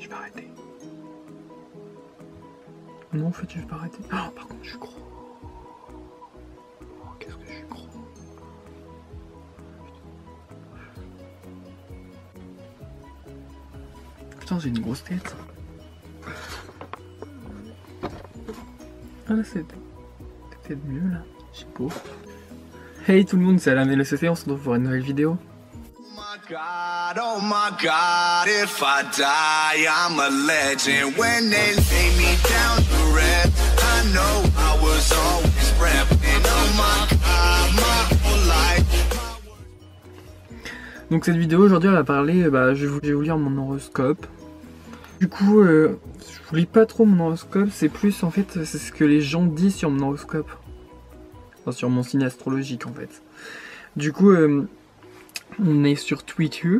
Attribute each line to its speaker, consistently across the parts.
Speaker 1: Je vais arrêter. Non, en fait, je vais pas arrêter. Oh, par contre, je suis gros. Oh, qu'est-ce que je suis gros. Putain, j'ai une grosse tête. Ah là, c'est peut-être mieux là. Je sais pas. Hey tout le monde, c'est Alain LCC, on se retrouve pour une nouvelle vidéo.
Speaker 2: Oh my God, if I die, I'm a legend. When they lay me down to rest, I know I was always repping. Oh my God, my whole life.
Speaker 1: Donc cette vidéo aujourd'hui elle va parler, je vais vous lire mon horoscope. Du coup, je vous lis pas trop mon horoscope, c'est plus en fait c'est ce que les gens disent sur mon horoscope. Enfin, sur mon signe astrologique en fait. Du coup, on est sur Twitter.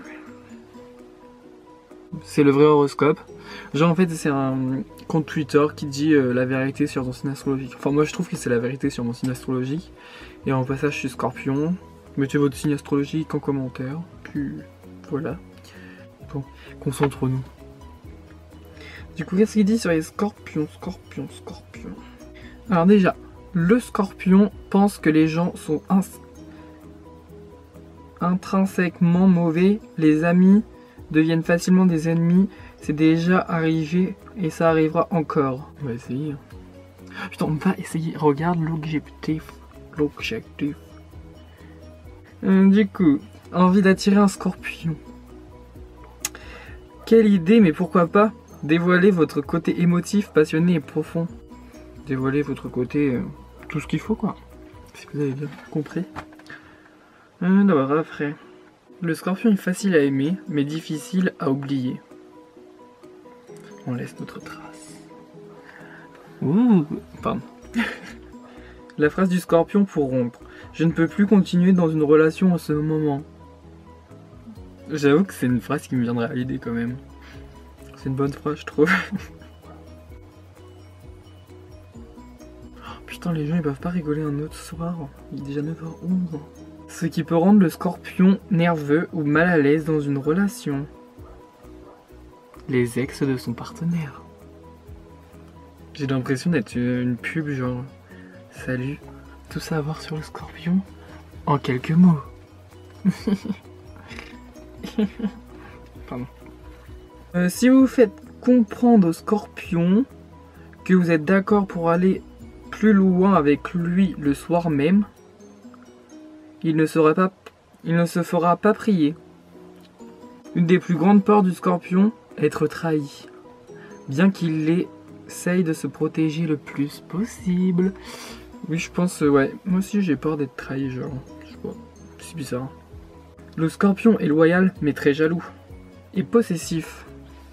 Speaker 1: C'est le vrai horoscope. Genre en fait c'est un compte Twitter qui dit la vérité sur ton signe astrologique. Enfin moi je trouve que c'est la vérité sur mon signe astrologique. Et en passage je suis Scorpion. Mettez votre signe astrologique en commentaire. Puis voilà. Bon, concentrons-nous. Du coup qu'est-ce qu'il dit sur les scorpions? Scorpion. Alors déjà, le scorpion pense que les gens sont intrinsèquement mauvais. Les amis deviennent facilement des ennemis, c'est déjà arrivé et ça arrivera encore. On va essayer. Putain, on va essayer. Regarde l'objectif. Du coup, envie d'attirer un scorpion. Quelle idée, mais pourquoi pas dévoiler votre côté émotif, passionné et profond. Dévoiler votre côté, tout ce qu'il faut quoi. Si vous avez bien compris. D'abord après. Le scorpion est facile à aimer, mais difficile à oublier. On laisse notre trace. Ouh, pardon. La phrase du scorpion pour rompre. Je ne peux plus continuer dans une relation en ce moment. J'avoue que c'est une phrase qui me viendrait à l'idée quand même. C'est une bonne phrase, je trouve. Putain, les gens ils peuvent pas rigoler un autre soir. Il est déjà 9h11. Ce qui peut rendre le scorpion nerveux ou mal à l'aise dans une relation. Les ex de son partenaire. J'ai l'impression d'être une pub genre salut, tout ça à voir sur le scorpion en quelques mots. Pardon. Si vous faites comprendre au scorpion que vous êtes d'accord pour aller plus loin avec lui le soir même, il ne se fera pas prier. Une des plus grandes peurs du scorpion, être trahi. Bien qu'il essaye de se protéger le plus possible. Oui, je pense, ouais. Moi aussi, j'ai peur d'être trahi, genre. Je sais pas. C'est bizarre. Le scorpion est loyal, mais très jaloux. Et possessif.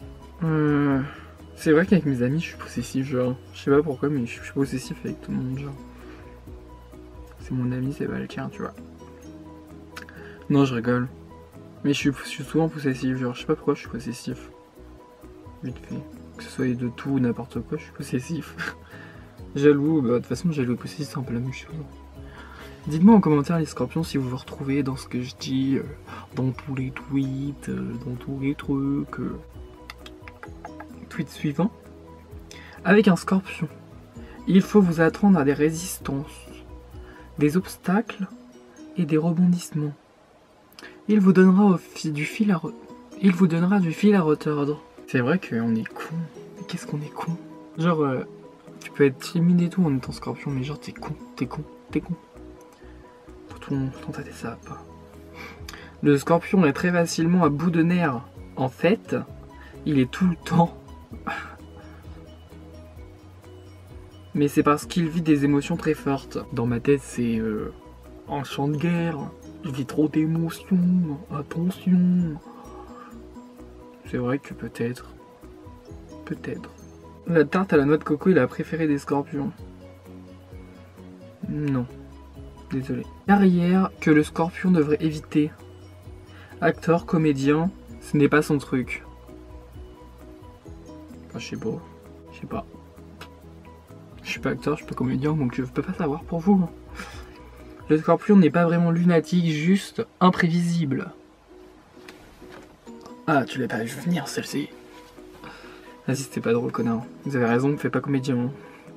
Speaker 1: C'est vrai qu'avec mes amis, je suis possessif, genre. Je sais pas pourquoi, mais je suis possessif avec tout le monde, genre. C'est mon ami, c'est pas le tien, tu vois. Non, je rigole. Mais je suis souvent possessif, genre je sais pas pourquoi je suis possessif. Vite fait. Que ce soit de tout ou n'importe quoi, je suis possessif. Jaloux, de toute façon jaloux et possessif c'est un peu la même chose. Dites-moi en commentaire les scorpions si vous vous retrouvez dans ce que je dis, dans tous les tweets, dans tous les trucs. Tweet suivant. Avec un scorpion, il faut vous attendre à des résistances, des obstacles et des rebondissements. Il vous donnera du fil à retordre. C'est vrai qu'on est con. Mais qu'est-ce qu'on est con. Genre, tu peux être timide et tout en étant scorpion, mais genre t'es con. Surtout dans ta tête ça va pas. Le scorpion est très facilement à bout de nerfs. En fait, il est tout le temps. Mais c'est parce qu'il vit des émotions très fortes. Dans ma tête, c'est un champ de guerre. Il vit trop d'émotions, attention. C'est vrai que peut-être. La tarte à la noix de coco est la préférée des scorpions. Non. Désolé. Carrière que le scorpion devrait éviter. Acteur, comédien, ce n'est pas son truc. Enfin, je sais pas. Je suis pas acteur, je suis pas comédien, donc je peux pas savoir pour vous. Le scorpion n'est pas vraiment lunatique, juste imprévisible. Ah, tu l'as pas vu venir celle-ci. Vas-y, c'était pas drôle, connard. Vous avez raison, fais pas comédien. Hein.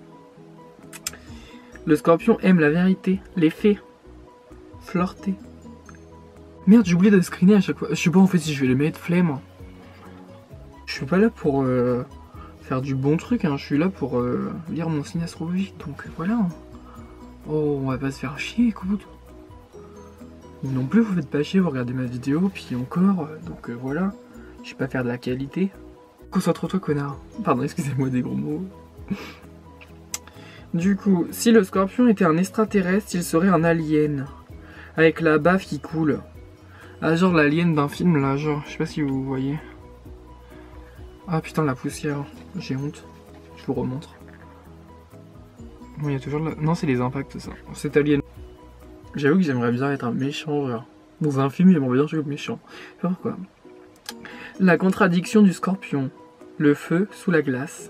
Speaker 1: Le scorpion aime la vérité, les faits. Flirter. Merde, j'ai oublié de screener à chaque fois. Je sais pas en fait si je vais les mettre, flemme. Je suis pas là pour faire du bon truc, hein. Je suis là pour lire mon signe astrologique, donc voilà. Oh, on va pas se faire chier, écoute. Non plus, vous faites pas chier, vous regardez ma vidéo, puis encore, donc voilà. Je vais pas faire de la qualité. Concentre-toi, connard. Pardon, excusez-moi des gros mots. Du coup, si le scorpion était un extraterrestre, il serait un alien. Avec la bave qui coule. Ah, genre l'alien d'un film, là, genre, je sais pas si vous voyez. Ah putain, la poussière, j'ai honte. Je vous remontre. Bon, il y a toujours la... Non, c'est les impacts, ça. Cet alien. J'avoue que j'aimerais bien être un méchant, genre. Dans un film, j'aimerais bien jouer méchant. Pourquoi? La contradiction du scorpion. Le feu sous la glace.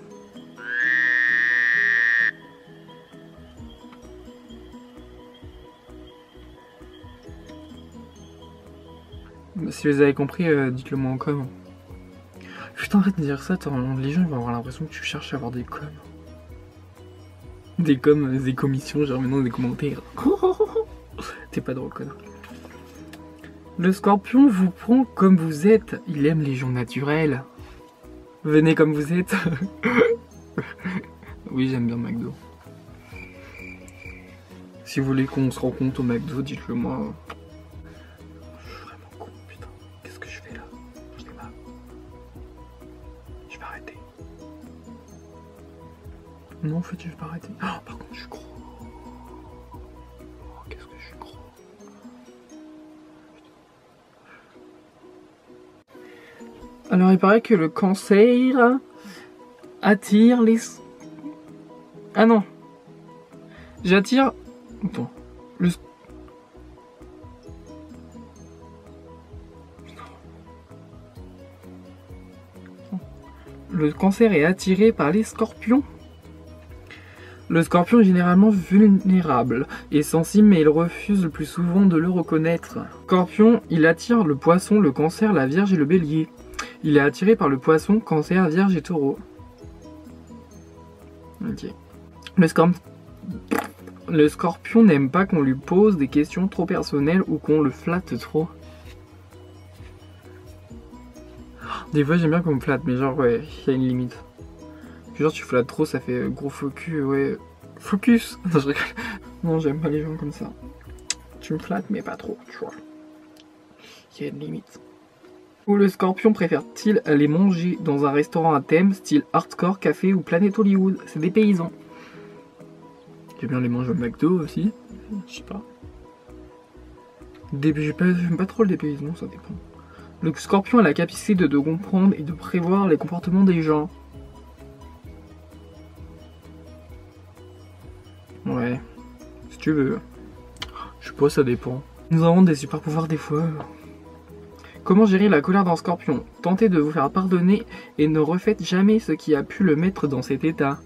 Speaker 1: Si vous avez compris, dites-le moi en com. Putain, arrête de dire ça, les gens vont avoir l'impression que tu cherches à avoir des coms. Des coms, des commissions, genre maintenant des commentaires. T'es pas drôle, connard. Le scorpion vous prend comme vous êtes. Il aime les gens naturels. Venez comme vous êtes. Oui, j'aime bien McDo. Si vous voulez qu'on se rencontre au McDo, dites-le moi. Je suis vraiment con, putain. Qu'est-ce que je fais là? Je sais pas. Je vais arrêter. Non, en fait, je vais pas arrêter. Oh, par contre, je suis gros. Oh, qu'est-ce que je suis gros. Alors, il paraît que le cancer attire les... Ah non. J'attire... Attends. Le cancer est attiré par les scorpions. Le scorpion est généralement vulnérable et sensible, mais il refuse le plus souvent de le reconnaître. Scorpion, il attire le poisson, le cancer, la vierge et le bélier. Il est attiré par le poisson, cancer, vierge et taureau. Ok. Le scorpion n'aime pas qu'on lui pose des questions trop personnelles ou qu'on le flatte trop. Des fois j'aime bien qu'on me flatte, mais genre ouais, il y a une limite. Genre tu flattes trop, ça fait gros focus, ouais. Focus. Non, je rigole. Non, j'aime pas les gens comme ça. Tu me flattes, mais pas trop, tu vois. Il y a une limite. Ou le scorpion préfère-t-il aller manger dans un restaurant à thème, style hardcore, café ou Planète Hollywood? C'est des paysans. J'aime bien les manger au McDo aussi. Je sais pas. J'aime pas trop le dépaysement, ça dépend. Le scorpion a la capacité de comprendre et de prévoir les comportements des gens. Ouais, si tu veux. Je sais pas, ça dépend. Nous avons des super pouvoirs des fois. Comment gérer la colère d'un scorpion? Tentez de vous faire pardonner et ne refaites jamais ce qui a pu le mettre dans cet état.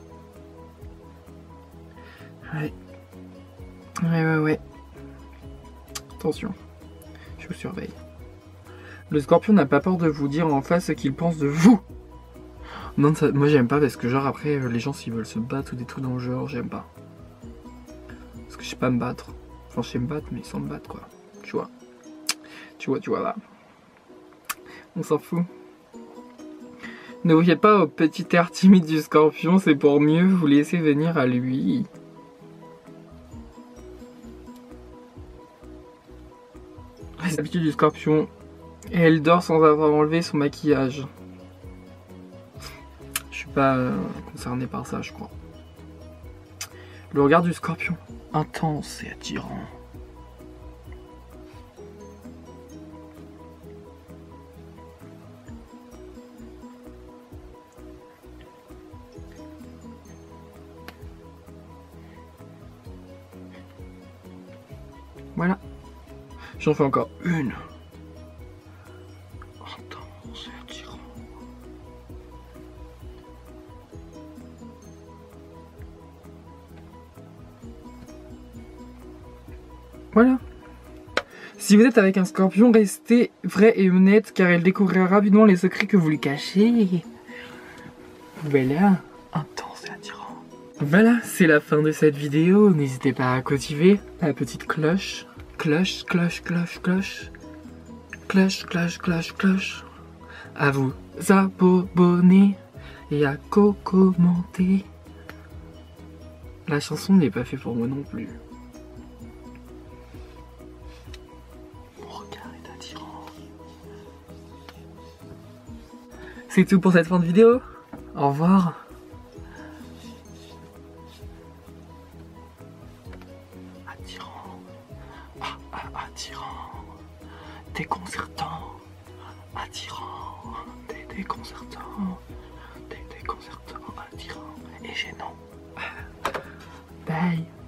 Speaker 1: Ouais. Ouais. Attention, je vous surveille. Le scorpion n'a pas peur de vous dire en face ce qu'il pense de vous. Non, ça, moi j'aime pas parce que genre après les gens s'ils veulent se battre ou des trucs dans le genre, j'aime pas. Parce que je sais pas me battre. Enfin je sais me battre mais sans me battre quoi. Tu vois. Tu vois là. On s'en fout. Ne vous fiez pas au petit air timide du scorpion, c'est pour mieux vous laisser venir à lui. Les habitudes du scorpion. Et elle dort sans avoir enlevé son maquillage. Je suis pas concerné par ça, je crois. Le regard du scorpion. Intense et attirant. Voilà. J'en fais encore une. Intense et attirant. Voilà. Si vous êtes avec un scorpion, restez vrai et honnête car il découvrira rapidement les secrets que vous lui cachez. Voilà, intense et attirant. Voilà, c'est la fin de cette vidéo. N'hésitez pas à activer la petite cloche. Cloche, cloche, cloche, cloche. Cloche, cloche, cloche, cloche. À vous abonner et à commenter. La chanson n'est pas faite pour moi non plus. Mon regard est attirant. C'est tout pour cette fin de vidéo. Au revoir. Attirant. Attirant. Déconcertant. Attirant. Déconcertant. Déconcertant. Attirant. Et gênant. Bye.